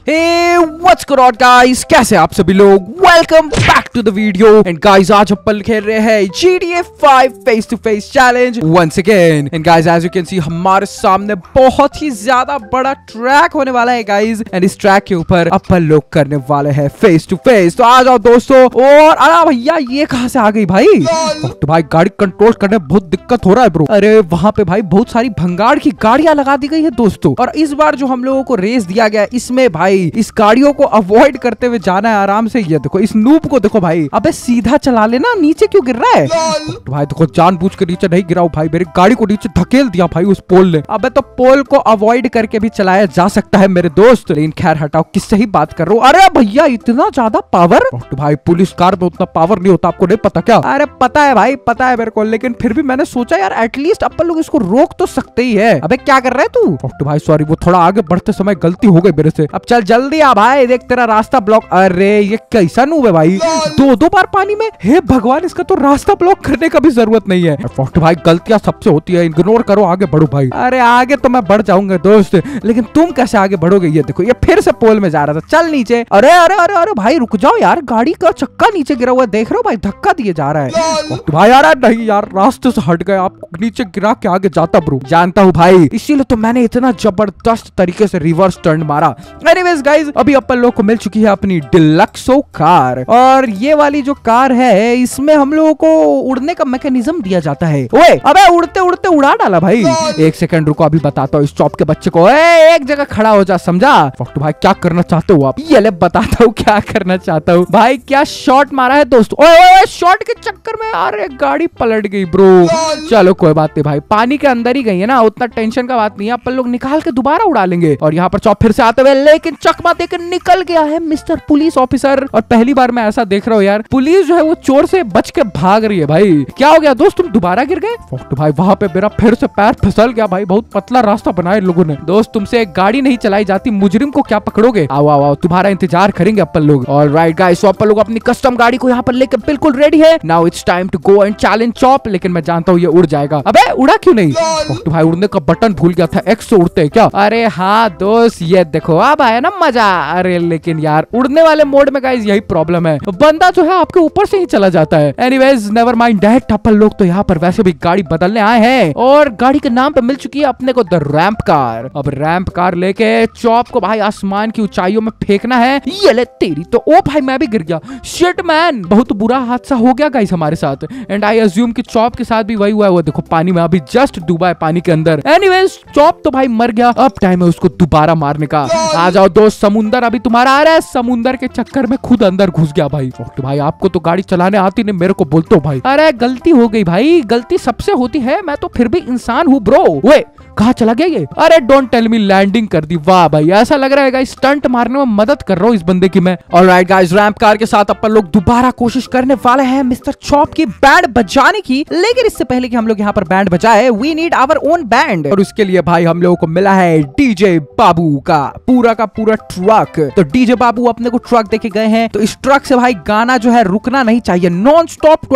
Hey, what's good on guys? कैसे आप सभी लोग? Welcome back to the video. And guys, आज अपन खेल रहे हैं GTA 5 face to face challenge once again. And guys, as you can see, हमारे सामने बहुत ही ज्यादा बड़ा ट्रैक होने वाला है guys. And इस ट्रैक के ऊपर अपन लोग करने वाले हैं face to face. तो आ जाओ दोस्तों. और अरे भैया ये कहाँ से आ गई भाई? तो भाई गाड़ी कंट्रोल करने में बहुत दिक्कत हो रहा है ब्रो. अरे वहाँ पे भाई बहुत सारी भंगार की गाड़ियां लगा दी गई है दोस्तों. और इस बार जो हम लोगों को रेस दिया गया इसमें भाई इस गाड़ियों को अवॉइड करते हुए जाना है आराम से. ये देखो इस नूब को देखो भाई. अबे सीधा चला लेना, नीचे क्यों गिर रहा है? तो भाई देखो जानबूझ के नीचे नहीं गिराओ भाई. मेरी गाड़ी को नीचे धकेल दिया भाई उस पोल ने. अबे तो पोल को अवॉइड करके भी चलाया जा सकता है मेरे दोस्त. लेकिन खैर हटाओ, किससे ही बात कर रहा हूँ. अरे भैया इतना ज्यादा पावर. तो भाई पुलिस कार में उतना पावर नहीं होता, आपको नहीं पता क्या? अरे पता है भाई, पता है मेरे को. लेकिन फिर भी मैंने सोचा यार एटलीस्ट अपन लोग इसको रोक तो सकते ही है. अबे क्या कर रहा है तू? तो भाई सॉरी, वो थोड़ा आगे बढ़ते समय गलती हो गई मेरे से. अब चल जल्दी आ भाई, देख तेरा रास्ता ब्लॉक. अरे ये कैसा नूब है भाई, दो बार पानी में. हे भगवान, इसका तो रास्ता ब्लॉक करने का भी जरूरत नहीं है. तो भाई गलतियां सबसे होती है, इग्नोर करो, आगे बढ़ो भाई. अरे आगे तो मैं बढ़ जाऊंगा दोस्त, लेकिन तुम कैसे आगे बढ़ोगे? ये देखो ये फिर से पोल में जा रहा था. चल नीचे. अरे अरे अरे अरे भाई रुक जाओ यार, गाड़ी का चक्का नीचे गिरा हुआ देख रहे हो भाई, धक्का दिए जा रहा है. तो भाई यार नहीं यार, रास्ते से हट गए, आप नीचे गिरा के आगे जाता ब्रो. जानता हूँ भाई, इसीलिए तो मैंने इतना जबरदस्त तरीके से रिवर्स टर्न मारा. एनीवेज गाइस, अभी अपन लोग को मिल चुकी है अपनी डिलक्सो कार. और ये वाली जो कार है इसमें हम लोगों को उड़ने का मैकेनिज्म दिया जाता है. ओए अबे उड़ते उड़ते उड़ा डाला भाई. एक सेकंड रुको, अभी बताता हूँ इस चॉप के बच्चे को. एक जगह खड़ा हो जा, समझा? तो भाई क्या करना चाहते हो आप? ये ले बताता हूँ क्या करना चाहता हूँ. भाई क्या शॉट मारा है दोस्त. ओए शॉट के चक्कर में अरे गाड़ी पलट गई ब्रो. चलो कोई बात नहीं भाई, पानी के अंदर ही गई है ना, उतना टेंशन का बात नहीं है. अपन लोग निकाल के दोबारा उड़ा लेंगे. और यहाँ पर चॉप फिर से आते हुए, लेकिन चकमा देकर निकल गया है मिस्टर पुलिस ऑफिसर. और पहली बार मैं ऐसा देख रहा हूँ यार, पुलिस जो है वो चोर से बच के भाग रही है भाई. क्या हो गया दोस्त, तुम दोबारा गिर गए? तो भाई वहां पे मेरा फिर से पैर फिसल गया भाई. बहुत पतला रास्ता बनाया लोगों ने. दोस्त तुमसे एक गाड़ी नहीं चलाई जाती, मुजरिम को क्या पकड़ोगे? आओ आओ आओ, तुम्हारा इंतजार करेंगे अपन लोग. ऑलराइट गाइस, सो अपन लोग अपनी कस्टम गाड़ी को यहाँ पर लेकर बिल्कुल रेडी है. Now it's time to go and challenge Chop. लेकिन मैं जानता हूँ ये उड़ जाएगा. अबे उड़ा क्यों नहीं? तो भाई उड़ने का बटन भूल गया था, एक्स से उड़ते हैं क्या? अरे हाँ दोस्त, ये देखो अब आया ना मजा. अरे लेकिन यार उड़ने वाले मोड में गाइस यही प्रॉब्लम है, बंदा जो है आपके ऊपर से ही चला जाता है. Anyways never mind that. अपन लोग तो यहाँ पर वैसे भी गाड़ी बदलने आए हैं. और गाड़ी के नाम पे मिल चुकी है अपने को द रैंप कार. अब रैंप कार लेके चॉप को भाई आसमान की ऊंचाइयों में फेंकना है. ये ले तेरी तो. ओ भाई मैं भी गिर गया. शिट मैन, बहुत बुरा हादसा हो गया गाइस हमारे साथ. एंड आई अज्यूम कि चॉप के साथ भी वही हुआ है. वो देखो पानी में अभी जस्ट डूबा है पानी के अंदर. एनीवेज चॉप तो भाई मर गया. अब टाइम है उसको दोबारा मारने का. आ जाओ दोस्त, समुंदर अभी तुम्हारा आ रहा है. समुंदर के चक्कर में खुद अंदर घुस गया भाई. तो भाई आपको तो गाड़ी चलाने आती नहीं, मेरे को बोलते हो भाई. अरे गलती हो गई भाई, गलती सबसे होती है, मैं तो फिर भी इंसान हूँ ब्रो. वे कहाँ चला गया ये? अरे डोंट टेल मी, लैंडिंग कर दी. वाह भाई, ऐसा लग रहा है गाइस स्टंट मारने में मदद कर रहा हूँ इस बंदे की मैं. ऑलराइट गाइस, रैंप कार के साथ अपन लोग दोबारा कोशिश करने वाले हैं मिस्टर चॉप की बैंड बजाने की. लेकिन इससे पहले कि हम लोग यहाँ पर बैंड बजाए, we need our own band. और उसके लिए भाई हम लोगों को मिला है डीजे बाबू का पूरा ट्रक. तो डीजे बाबू अपने को ट्रक देके गए हैं. तो इस ट्रक से भाई गाना जो है रुकना नहीं चाहिए. नॉन स्टॉप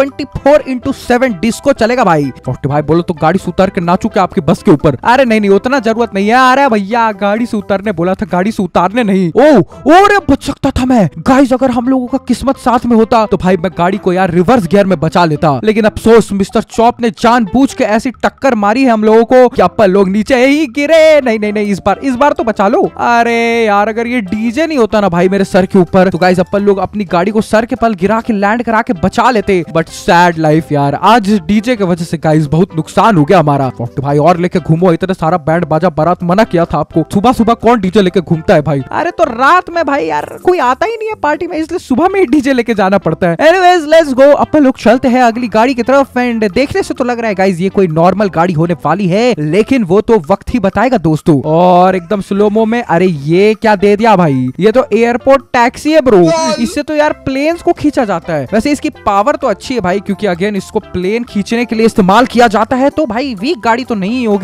24/7 डिस्को चलेगा भाई. तो भाई बोलो तो गाड़ी से उतार के नाचू क्या आपकी बस के ऊपर? अरे नहीं उतना जरूरत नहीं है. अरे भैया गाड़ी से उतारने बोला था, गाड़ी से उतारने नहीं. अरे बच सकता था मैं गाइस. अगर हम लोगों का किस्मत साथ में होता तो भाई मैं गाड़ी को यार रिवर्स गियर में बचा लेता. लेकिन अफसोस मिस्टर चॉप ने जानबूझ के ऐसी टक्कर मारी है हम लोगों को कि अपन लोग नीचे ही गिरे. नहीं इस बार तो बचा लो. अरे यार अगर ये डीजे नहीं होता ना भाई मेरे सर के ऊपर, तो गाइस अपन लोग अपनी गाड़ी को सर के पल गिरा के लैंड करा के बचा लेते. बट सैड लाइफ यार, आज डीजे की वजह से गाइस बहुत नुकसान हो गया हमारा. तो भाई और लेके घूमो, इतना सारा बैंड बाजा बारात मना किया था आपको. सुबह सुबह कौन डीजे लेके घूमता है भाई? अरे तो रात में भाई यार कोई आता ही नहीं है पार्टी में, इसलिए सुबह में ही डीजे लेके जाना पड़ता है. एनीवेज लेट्स गो, अपन लोग चलते हैं अगली गाड़ी की तरफ. एंड देखने से तो लग रहा है गाइस ये कोई नॉर्मल गाड़ी होने वाली है, लेकिन वो तो वक्त ही बताएगा दोस्तों. और एकदम स्लोमो में. अरे ये क्या दे दिया भाई, ये तो एयरपोर्ट टैक्सी है ब्रो. इससे तो यार प्लेन्स को खींचा जाता है. वैसे इसकी पावर तो अच्छी है भाई, क्योंकि अगेन इसको प्लेन खींचने के लिए इस्तेमाल किया जाता है. तो भाई वीक गाड़ी तो नहीं होगी, लेकिन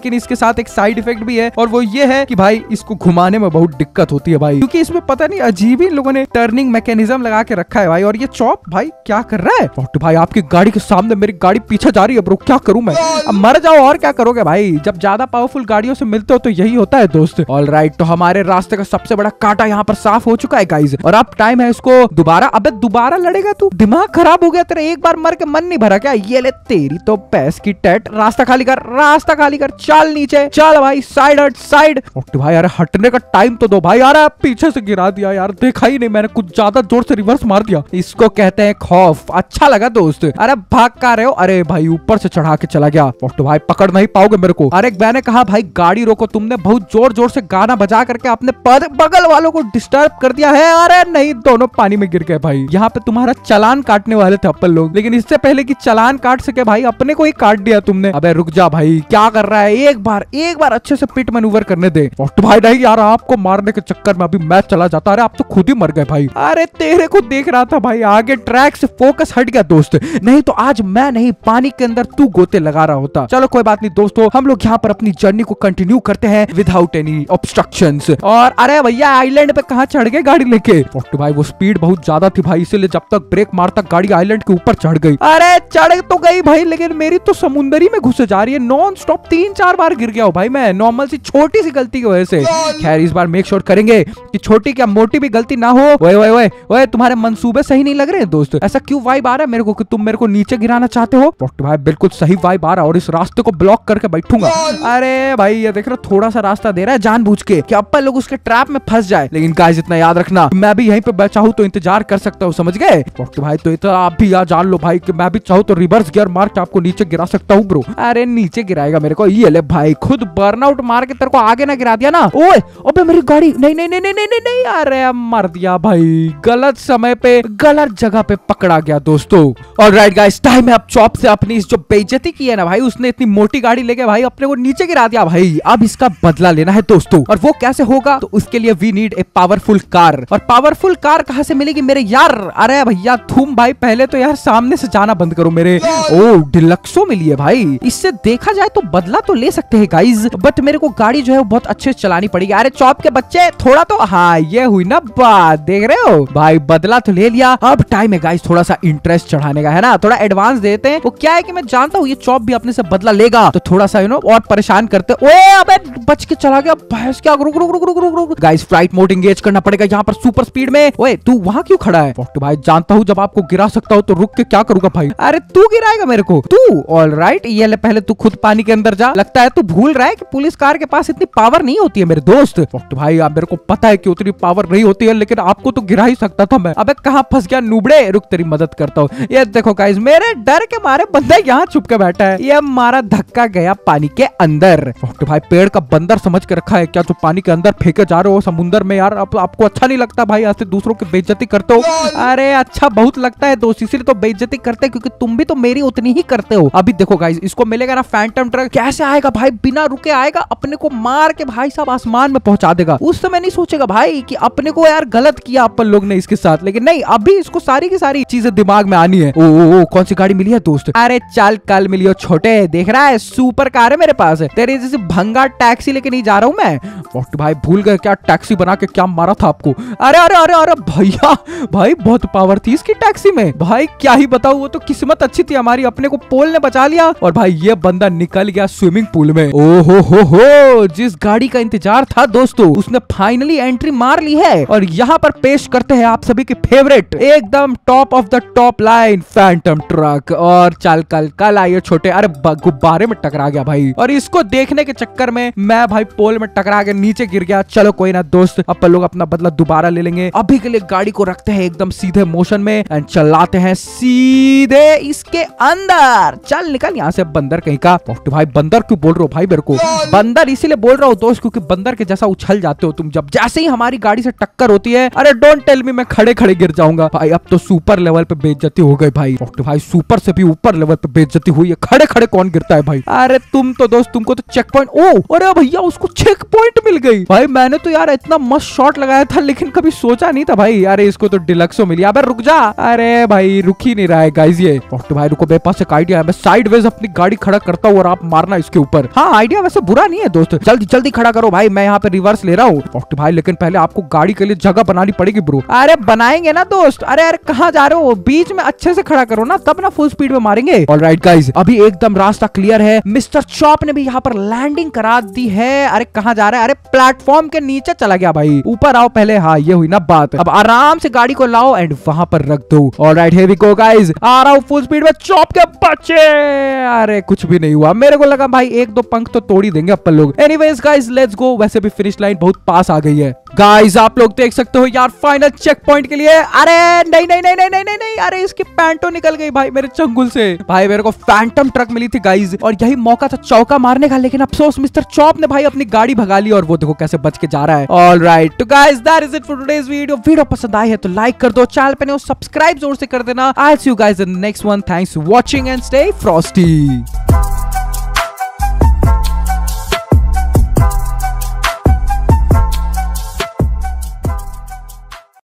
लेकिन इसके साथ एक साइड इफेक्ट भी है और वो ये है कि भाई इसको घुमाने में बहुत दिक्कत होती है भाई, क्योंकि इसमें पता नहीं अजीब ही लोगों ने टर्निंग मैकेनिज्म लगा के रखा है भाई। और ये चॉप भाई क्या कर रहा है? तो भाई आपकी गाड़ी के सामने मेरी गाड़ी पीछे जा रही है ब्रो, क्या करूं मैं? अब मर जाओ और क्या करोगे भाई, जब ज्यादा पावरफुल गाड़ियों से मिलते हो तो यही होता है दोस्त। ऑलराइट, तो हमारे रास्ते का सबसे बड़ा कांटा यहाँ पर साफ हो चुका है गाइज, और अब टाइम है इसको दोबारा। अबे दोबारा लड़ेगा तू? दिमाग खराब हो गया तेरा, एक बार मर के मन नहीं भरा क्या? ये ले तेरी तो पैस की टेट। रास्ता खाली कर, रास्ता खाली कर, चल नीचे चल भाई, साइड हट साइड। ओके भाई, अरे हटने का टाइम तो दो भाई। यार पीछे से गिरा दिया यार, देखा ही नहीं मैंने, कुछ ज्यादा जोर से रिवर्स मार दिया। इसको कहते हैं खौफ। अच्छा लगा दोस्त। अरे भाग का रहे हो? अरे भाई ऊपर से चढ़ा के चला गया। ओके भाई पकड़ नहीं पाओगे मेरे को। अरे मैंने कहा भाई गाड़ी रोको, तुमने बहुत जोर जोर से गाना बजा करके अपने बगल वालों को डिस्टर्ब कर दिया है। अरे नहीं, दोनों पानी में गिर गए भाई। यहाँ पे तुम्हारा चालान काटने वाले थे अपन लोग, लेकिन इससे पहले कि चालान काट सके भाई अपने को ही काट दिया तुमने। अबे रुक जा भाई, क्या कर रहा है? एक बार अच्छे से पिट मैन्यूवर करने दे। भाई नहीं यार, आपको मारने के चक्कर में अभी मैं चला जाता। अरे आप तो खुद ही मर गए भाई। अरे तेरे को देख रहा था भाई, आगे ट्रैक से फोकस हट गया दोस्त, नहीं तो आज मैं नहीं पानी के अंदर तू गोते लगा रहा होता। चलो कोई बात नहीं दोस्तों, हम लोग यहाँ पर अपनी जर्नी को कंटिन्यू करते हैं विदाउट एनी ऑब्स्ट्रक्शंस। और अरे भैया आइलैंड पे कहाँ चढ़ गए गाड़ी लेके? तो भाई वो स्पीड बहुत ज्यादा थी भाई, इसीलिए जब तक ब्रेक मारता गाड़ी आइलैंड के ऊपर चढ़ गई। अरे चढ़ तो गई भाई, लेकिन मेरी तो समुंदरी में घुसे जा रही है नॉन स्टॉप। 3-4 बार गिर गया हूँ भाई मैं, नॉर्मल सी छोटी सी गलती की वजह से। खैर इस बार मेक श्योर करेंगे कि छोटी क्या मोटी भी गलती ना हो। ओए ओए ओए ओए, तुम्हारे मंसूबे सही नहीं लग रहे हैं दोस्त। ऐसा क्यों वाइब आ रहा है मेरे को कि तुम मेरे को नीचे गिराना चाहते हो? भाई बिल्कुल सही वाइब आ रहा है और इस रास्ते को ब्लॉक करके बैठूंगा। अरे भाई ये देख रहे हो, थोड़ा सा रास्ता दे रहा है जानबूझ के कि अपन लोग उसके ट्रैप में फंस जाए। लेकिन गाइस इतना याद रखना, मैं भी यहीं पे बचा हूं तो इंतजार कर सकता हूँ, समझ गए? भाई तो इतना आप भी याद जान लो भाई कि मैं भी चाहूँ तो रिवर्स गियर मार के आपको नीचे गिरा सकता हूँ ब्रो। अरे नीचे गिराएगा मेरे को? ये ले भाई, खुद बर्नआउट मार के तेरे को आगे ना गिरा दिया ना। ओए अबे मेरी गाड़ी, नहीं नहीं नहीं नहीं नहीं नहीं, अरे मर दिया भाई, गलत समय पे गलत जगह पे पकड़ा गया दोस्तों। ऑलराइट गाइस, टाइम है अब चॉप से अपनी इस जो बेइज्जती की है ना भाई, उसने इतनी मोटी गाड़ी लेके भाई अपने को नीचे गिरा दिया भाई। अब इसका बदला लेना है दोस्तों, और वो कैसे होगा? तो उसके लिए we need a powerful car. और पावरफुल कार कहाँ से मिलेगी मेरे यार? अरे भैया तुम भाई पहले तो यार सामने से जाना बंद करो मेरे। ओ डिलक्सो मिली है भाई, इससे देखा जाए तो बदला तो ले सकते हैं गाइज, बट मेरे को गाड़ी जो है वो बहुत अच्छे से चलानी पड़ेगी। अरे चॉप के बच्चे थोड़ा तो, हाँ ये हुई ना बात, देख रहे हो भाई, बदला तो ले लिया। अब टाइम है गाइज थोड़ा सा इंटरेस्ट चढ़ाने का, है ना, थोड़ा एडवांस देते हैं। वो क्या है कि मैं जानता हूँ ये चॉप भी अपने से बदला लेगा, तो थोड़ा सा और परेशान करते। ओए अबे बच के चला गया भैंस, क्या? रुक रुक रुक रुक रुक रुक गाइस, फ्लाइट मोड एंगेज करना पड़ेगा यहाँ पर सुपर स्पीड में। ओए तू वहाँ क्यों खड़ा है? तो भाई जानता हूँ जब आपको गिरा सकता हूँ तो रुक के क्या करूंगा भाई? अरे तू गिराएगा मेरे को? तू ऑलराइट, ये ले पहले तू खुद पानी के अंदर जा। लगता है तू भूल रहा है कि पुलिस कार के पास इतनी पावर नहीं होती है मेरे दोस्त। तो भाई अब मेरे को पता है कि उतनी पावर नहीं होती है, लेकिन आपको तो गिरा ही सकता था मैं। अबे कहाँ फंस गया नूबड़े? रुक तेरी मदद करता हूँ। ये देखो गाइस, मेरे डर के मारे बंदा यहाँ छुप के बैठा है, ये मारा धक्का गया पानी के अंदर। तो भाई पेड़ का बंदर समझ के रखा है क्या जो पानी के अंदर फेंके जा रहे हो समुंदर में? यार आपको अच्छा नहीं लगता भाई ऐसे दूसरों की बेइज्जती करते हो? अरे अच्छा बहुत लगता है दोस्त, इसीलिए तो बेइज्जती करते हैं, क्योंकि तुम भी तो मेरी उतनी ही करते हो। अभी देखो गाइस, इसको मिलेगा ना फैंटम ट्रक, कैसे आएगा भाई? बिना रुके आएगा, अपने को मार के भाई साहब आसमान में पहुंचा देगा। उस समय नहीं सोचेगा भाई कि अपने को यार गलत किया अपन लोग ने इसके साथ, लेकिन नहीं, अभी इसको सारी की सारी चीजें दिमाग में आनी है। ओ कौन सी गाड़ी मिली है दोस्त? अरे चल कल मिली हो छोटे, देख रहा है सुपर कार है मेरे पास। तेरे जैसे भंगा टैक्सी लेके नहीं जा रहा हूँ मैं। भाई भूल गए क्या टैक्सी बना के क्या मारा था आपको? अरे अरे अरे अरे भैया, भाई बहुत पावर थी इसकी टैक्सी में भाई, क्या ही बताऊं। वो तो किस्मत अच्छी थी हमारी, अपने को पोल ने बचा लिया और भाई ये बंदा निकल गया स्विमिंग पूल में। ओहो हो, जिस गाड़ी का इंतजार था दोस्तों उसने फाइनली एंट्री मार ली है। और यहाँ पर पेश करते हैं आप सभी की फेवरेट, एकदम top of the top line Phantom truck. और चल कल आइए छोटे। अरे गुब्बारे में टकरा गया भाई, और इसको देखने के चक्कर में मैं भाई पोल में टकरा के नीचे गिर गया। चलो कोई ना दोस्त, अपन लोग अपना बदला दोबारा ले लेंगे। अभी के लिए गाड़ी को रखते हैं एकदम सीधे मोशन में एंड चलाते हैं सीधे इसके अंदर। चल निकल यहाँ से बंदर कहीं का। तो भाई बंदर क्यों बोल रहे हो भाई मेरे को? बंदर इसीलिए बोल रहा हूँ दोस्त क्योंकि बंदर के जैसा उछल जाते हो तुम जब जैसे ही हमारी गाड़ी से टक्कर होती है। अरे डोंट टेल मी मैं खड़े खड़े गिर जाऊंगा भाई। अब तो सुपर लेवल पे बेइज्जती हो गई भाई। तो भाई सुपर से भी ऊपर लेवल पे बेइज्जती हुई है, खड़े खड़े कौन गिरता है भाई? अरे तुम तो दोस्त, तुमको तो चेक पॉइंट, ओ अरे भैया उसको चेक पॉइंट मिल गई भाई। मैंने तो यार इतना मस्त शॉट लगाया था, लेकिन कभी सोचा नहीं था भाई। अरे इसको तो डिलक्सो मिली। अबे रुक जा, अरे भाई रुक ही नहीं रहा है गाइस ये। तो भाई रुको, मेरे पास एक आइडिया है, मैं साइडवेज अपनी गाड़ी खड़ा करता हूँ और आप मारना इसके ऊपर। हाँ आइडिया वैसे बुरा नहीं है दोस्त, जल्दी जल्दी खड़ा करो भाई, मैं यहाँ पे रिवर्स ले रहा हूँ। फोर्टी भाई लेकिन पहले आपको गाड़ी के लिए जगह बनानी पड़ेगी ब्रो। अरे बनाएंगे ना दोस्त, अरे अरे कहाँ जा रहे हो, बीच में अच्छे से खड़ा करो ना, तब ना फुल स्पीड में मारेंगे। ऑलराइट गाइस, अभी एकदम रास्ता क्लियर है। मिस्टर चॉप ने भी यहाँ पर लैंडिंग करा दी है। अरे कहाँ जा रहा है, अरे प्लेटफॉर्म के नीचे चला गया भाई, ऊपर आओ पहले। हाँ ये हुई ना बात, अब आराम से गाड़ी को लाओ एंड वहां पर रख दो। Alright here we go guys, आ रहा हूँ फुल स्पीड में चॉप के बच्चे। अरे कुछ भी नहीं हुआ, मेरे को लगा भाई एक दो पंख तो तोड़ ही देंगे अपन लोग। एनीवेज गाइस लेट्स गो, वैसे भी फिनिश लाइन बहुत पास आ गई है। गाइस आप लोग देख सकते हो यार फाइनल चेक पॉइंट के लिए। अरे नहीं नहीं नहीं नहीं नहीं नहीं, नहीं। अरे इसकी पैंटो निकल गई भाई मेरे चंगुल से। भाई मेरे को फैंटम ट्रक मिली थी गाइस, और यही मौका था चौका मारने का, लेकिन अफसोस मिस्टर चॉप ने भाई अपनी गाड़ी भगा ली, और वो देखो कैसे बच के जा रहा है। ऑलराइट तो guys that is it for today's video पसंद आई है तो लाइक कर दो, चैनल पे नहीं हो सब्सक्राइब जोर से कर देना। I will see you guys in the next one. Thanks for watching and stay Frosty.